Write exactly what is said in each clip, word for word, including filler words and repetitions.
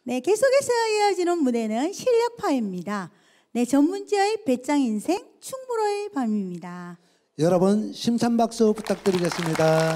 네, 계속해서 이어지는 무대는 실력파입니다. 네, 전문지의 배짱 인생 충무로의 밤입니다. 여러분 심찬박수 부탁드리겠습니다.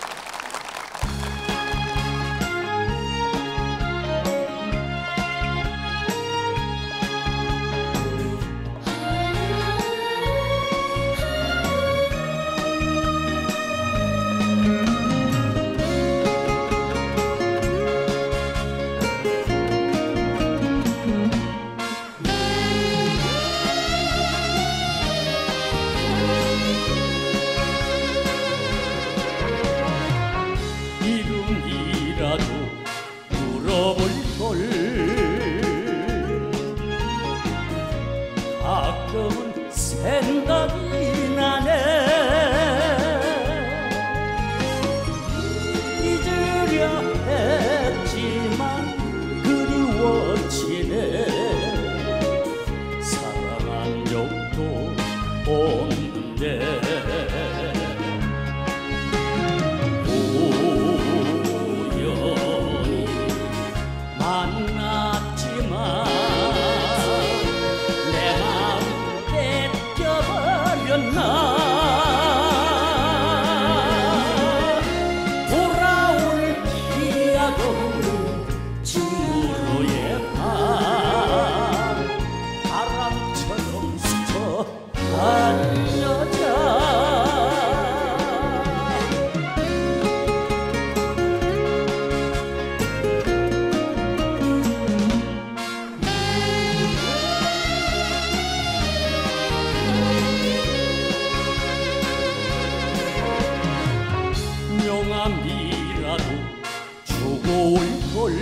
이름이라도 물어볼 걸 가끔은 생각이 나네. 잊으려 했지만 그리워지네. 사랑한 적도 없는데 만났지만 내 마음 뺏겨버렸나. 돌아올 기약 없는 충무로의 밤, 바람처럼 스쳐간 여자. 명함이라도 주고 올걸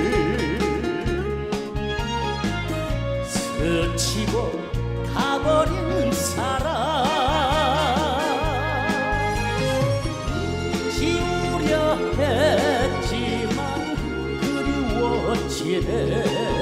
스치고 가버린 사람 지우려 했지만 그리워지네.